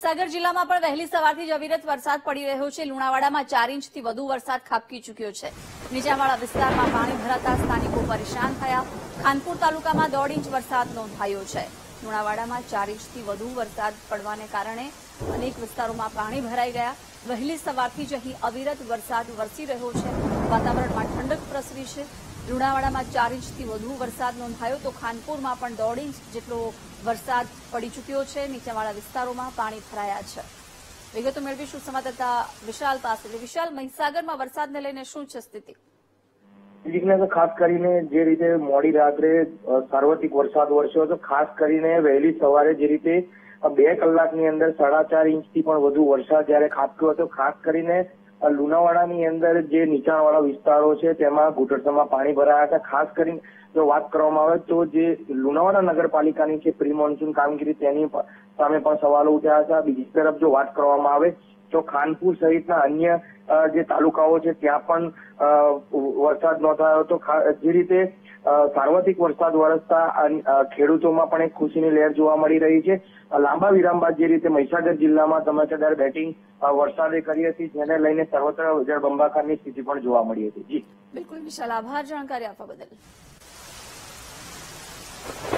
મહીસાગર જિલ્લામાં પણ વહેલી સવારથી જ અવિરત વરસાદ પડી રહ્યો છે। લુણાવાડામાં 4 ઇંચથી વધુ વરસાદ ખાબકી ચૂક્યો છે। નીચાણવાળા વિસ્તારમાં પાણી ભરાતા સ્થાનિકો પરેશાન થયા। ખાનપુર તાલુકામાં 1.5 ઇંચ વરસાદ નોંધાયો છે। લુણાવાડામાં 4 ઇંચથી વધુ વરસાદ પડવાને કારણે અનેક વિસ્તારોમાં પાણી ભરાઈ ગયા। વહેલી સવારથી જ અહીં અવિરત વરસાદ વરસી રહ્યો છે। વાતાવરણમાં ઠંડક પ્રસરી છે। લુણાવાડામાં 4 ઇંચથી વધુ વરસાદ નોંધાયો તો ખાનપુરમાં પણ 1.5 ઇંચ જેટલો વરસાદ પડી ચૂક્યો છે। નીચાણવાળા વિસ્તારોમાં પાણી ભરાયા છે। વિગતો મેળવીશું સંવાદદાતા વિશાલ પાસેથી। વિશાલ, મહીસાગરમાં વરસાદને લઈને શું છે સ્થિતિ? ખાસ કરીને જે રીતે મોડી રાત્રે સાર્વત્રિક વરસાદ વરસ્યો હતો, ખાસ કરીને વહેલી સવારે જે રીતે 2 કલાકની અંદર 4.5 ઇંચથી પણ વધુ વરસાદ જ્યારે ખાબક્યો હતો, ખાસ કરીને લુણાવાડાની અંદર જે નીચાણવાળા વિસ્તારો છે તેમાં ઘૂંટણસમાં પાણી ભરાયા હતા। ખાસ કરીને જો વાત કરવામાં આવે તો જે લુણાવાડા નગરપાલિકાની છે પ્રી મોન્સૂન કામગીરી તેની સામે પણ સવાલો ઉઠ્યા હતા। બીજી તરફ જો વાત કરવામાં આવે તો ખાનપુર સહિતના અન્ય જે તાલુકાઓ છે ત્યાં પણ વરસાદ નોંધાયો હતો। જે રીતે સાર્વત્રિક વરસાદ વરસતા ખેડૂતોમાં પણ એક ખુશીની લહેર જોવા મળી રહી છે। લાંબા વિરામ બાદ જે રીતે મહીસાગર જિલ્લામાં ધમાકેદાર બેટિંગ વરસાદે કરી હતી, જેને લઈને સર્વત્ર જળબંબાકારની સ્થિતિ પણ જોવા મળી હતી। જી બિલકુલ વિશાલ, આભાર જાણકારી આપવા બદલ।